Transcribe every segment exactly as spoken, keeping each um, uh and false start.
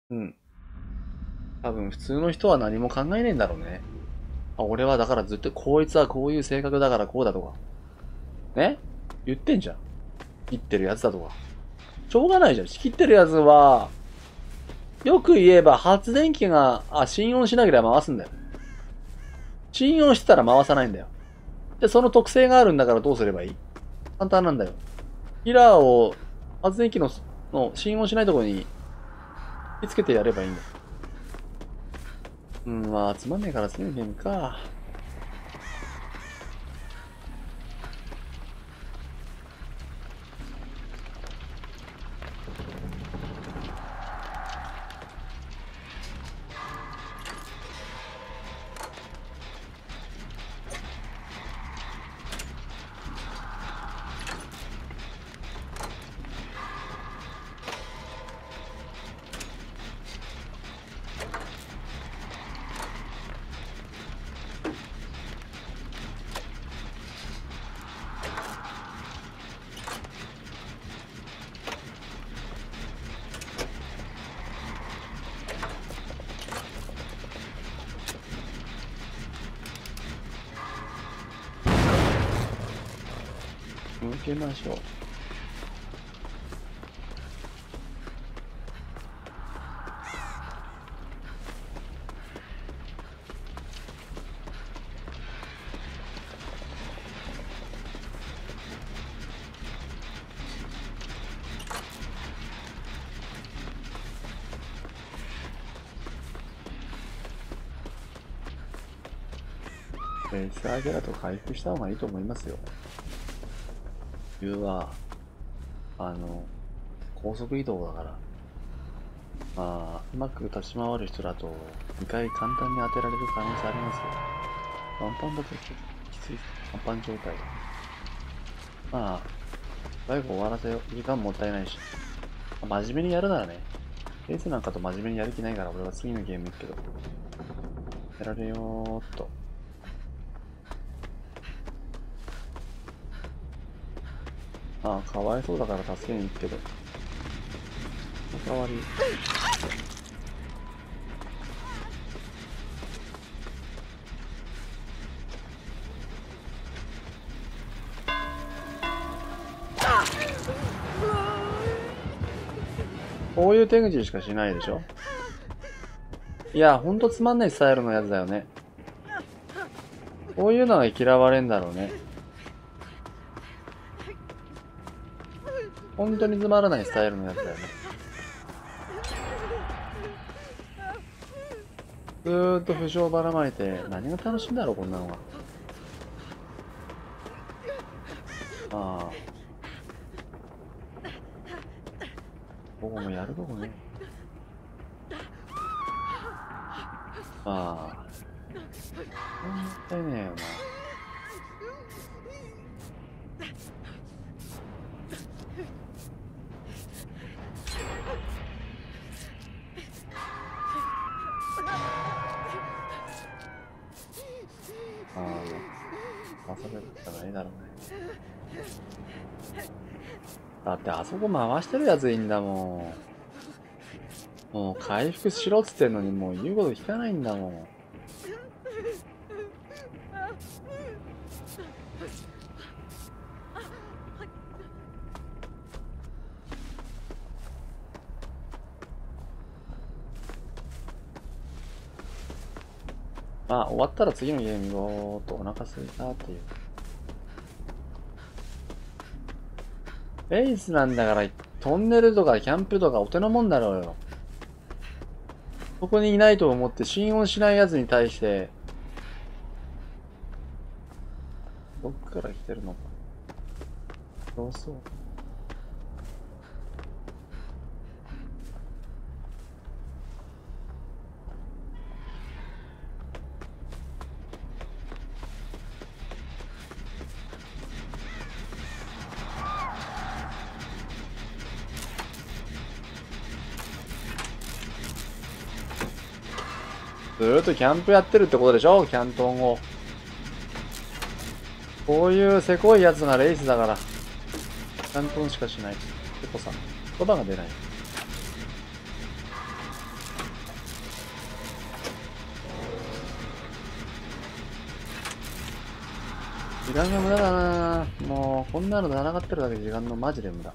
うん。多分普通の人は何も考えねえんだろうね。あ、俺はだからずっとこいつはこういう性格だからこうだとか。ね言ってんじゃん。切ってるやつだとか。しょうがないじゃん。仕切ってるやつは、よく言えば発電機が、あ、心音しなければ回すんだよ。心音してたら回さないんだよ。で、その特性があるんだからどうすればいい？簡単なんだよ。キラーを発電機の、の心音しないところに引き付けてやればいいんだよ。うん、まあ、つまんねえから次のゲームか。向けましょう。ベースアゲラと回復した方がいいと思いますよ。理由は、あの、高速移動だから。まあ、うまく立ち回る人だと、にかい簡単に当てられる可能性ありますよ。ワンパンだときつい。ワンパン状態だ。まあ、最後終わらせよう。時間もったいないし。まあ、真面目にやるならね。レースなんかと真面目にやる気ないから俺は次のゲーム行くけど。やられよーっと。ああ、かわいそうだから助けに行くけど。おかわり。こういう手口しかしないでしょ。いや、ほんとつまんないスタイルのやつだよね。こういうのが嫌われんだろうね。本当につまらないスタイルのやつだよね。ずーっと負傷ばらまいて、何が楽しいんだろう、こんなのが。ああ。ここもやるとこね。ああ。もったいねえよな。ああ。遊べるしかないだろうね。だってあそこ回してるやついいんだもん。もう回復しろっつってんのにもう言うこと聞かないんだもん。まあ終わったら次のゲーム行こうとお腹すいたっていう。ベースなんだからトンネルとかキャンプとかお手のもんだろうよ。そこにいないと思って心音しないやつに対して、どっから来てるのか。そうそう。ずーっとキャンプやってるってことでしょ、キャントンを。こういうせこいやつがレイスだから。キャントンしかしない。せこさ。言葉が出ない。 間が無駄だな。もう、こんなの戦ってるだけ時間のマジで無駄。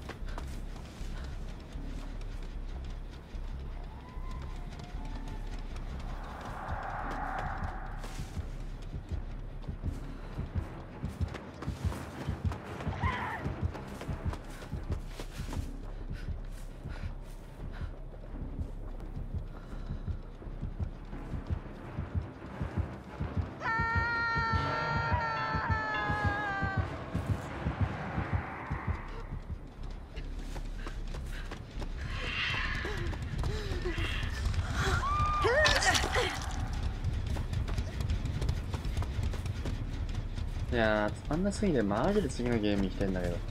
いやー、つまんなすぎてマジで次のゲーム行きたいんだけど。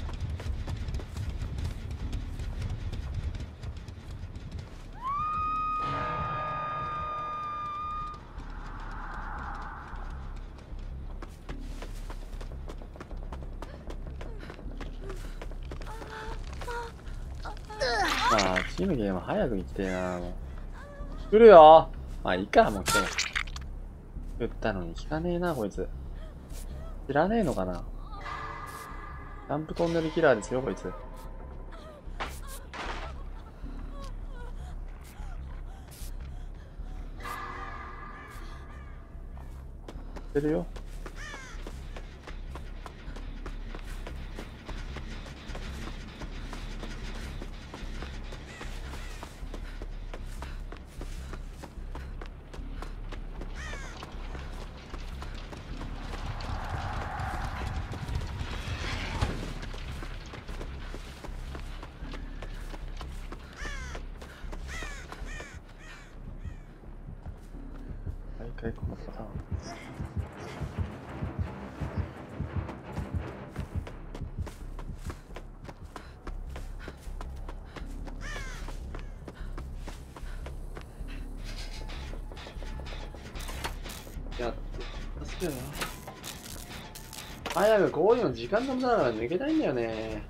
まあ、次のゲーム早く行きてえな。もう来るよ。まあいいか、もう来ても。言ったのに聞かねえな、こいつ。知らねえのかな。ジャンプトンネルキラーですよ、こいつ。知ってるよ。毎回このパターン。いや、助けよな。早くこういうの時間の無駄だから抜けたいんだよね。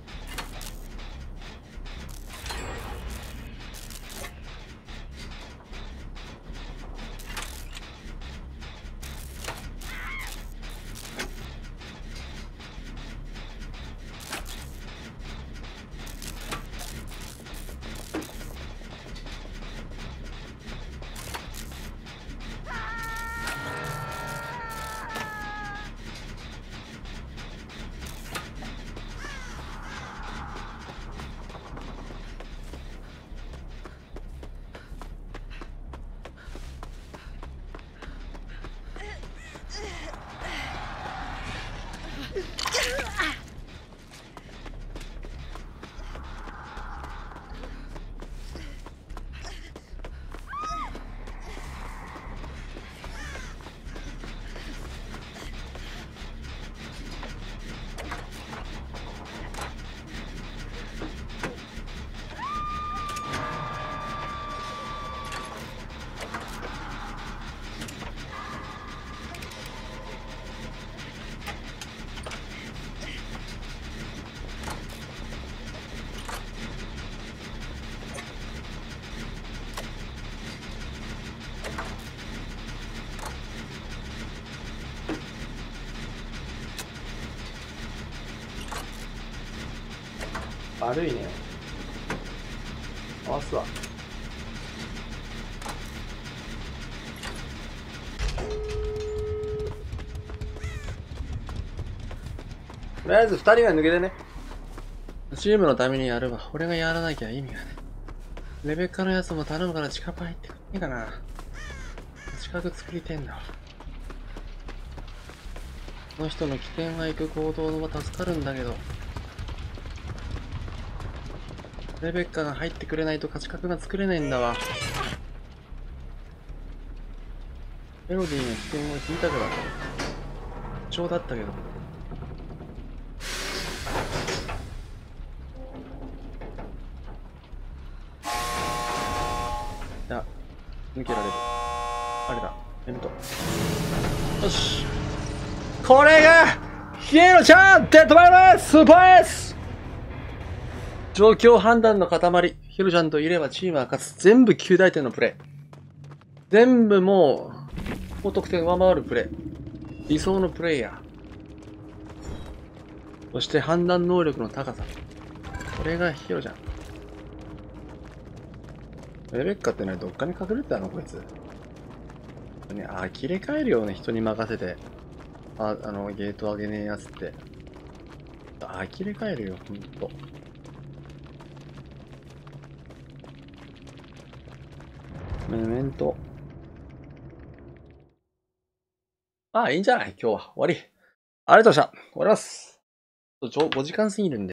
悪いね。回すわ。とりあえず二人が抜けてね。チームのためにやるわ。俺がやらなきゃ意味がね。レベッカのやつも頼むから近場入ってくんねえかな。近く作りてんだわ。この人の起点が行く行動は助かるんだけど。レベッカが入ってくれないと価値格が作れないんだわ。メロディーの起点を引いたから貴重だったけど。いや、抜けられる。あれだ、エント。よし。これがヒエロちゃんデッドバイバイスーパーエース。状況判断の塊。ヒロちゃんといればチームは勝つ。全部きゅう大点のプレイ。全部もう、高得点上回るプレイ。理想のプレイヤー。 そして判断能力の高さ。これがヒロじゃん。レベッカってね、どっかに隠れてたのこいつ。ね、あ、切れ替えるよね、人に任せて。あ、あの、ゲート上げねえやつって。あ、切れ替えるよ、ほんと。メメント。あ、いいんじゃない今日は。終わり。ありがとうございました。終わります。ご時間過ぎるんで。